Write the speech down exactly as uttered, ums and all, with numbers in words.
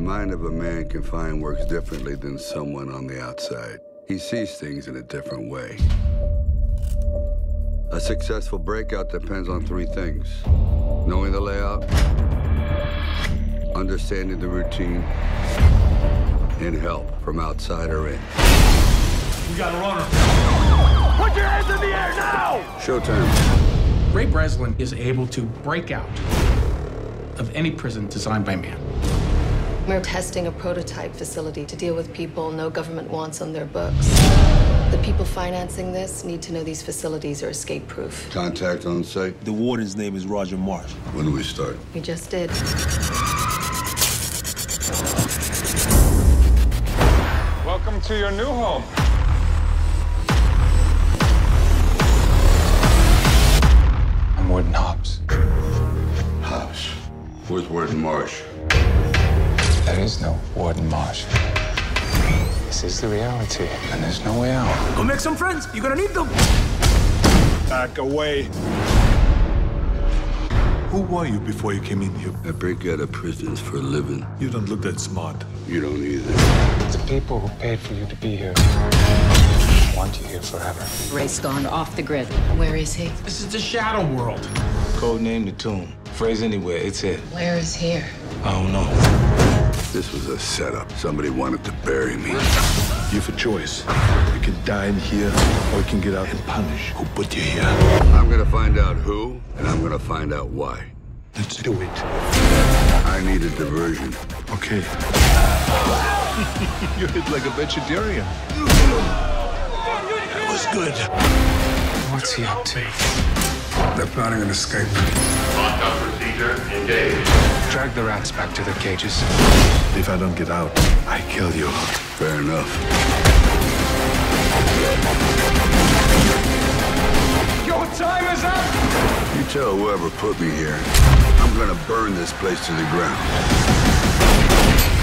mind of a man confined works differently than someone on the outside. He sees things in a different way. A successful breakout depends on three things: knowing the layout, understanding the routine, and help from outside or in. We got a runner. Put your hands in the air now! Showtime. Ray Breslin is able to break out of any prison designed by man. We're testing a prototype facility to deal with people no government wants on their books. The people financing this need to know these facilities are escape-proof. Contact on site? The warden's name is Roger Marsh. When do we start? We just did. Welcome to your new home. I'm Warden Hobbs. Hobbs. Where's Warden Marsh? There is no Warden Marsh. This is the reality, and there's no way out. Go make some friends. You're gonna need them. Back away. Who were you before you came in here? I break out of prisons for a living. You don't look that smart. You don't either. The people who paid for you to be here want you here forever. Ray's gone off the grid. Where is he? This is the Shadow World. Code name the tomb. Phrase anywhere, it's it. Where is here? I don't know. This was a setup. Somebody wanted to bury me. You have a choice. You can die in here, or you can get out and punish who put you here. I'm gonna find out who, and I'm gonna find out why. Let's do it. I need a diversion. Okay. You hit like a vegetarian. That was good. What's he up to? They're planning an escape. Lockout procedure engaged. Drag the rats back to their cages. If I don't get out, I kill you. Fair enough. Your time is up! You tell whoever put me here, I'm gonna burn this place to the ground.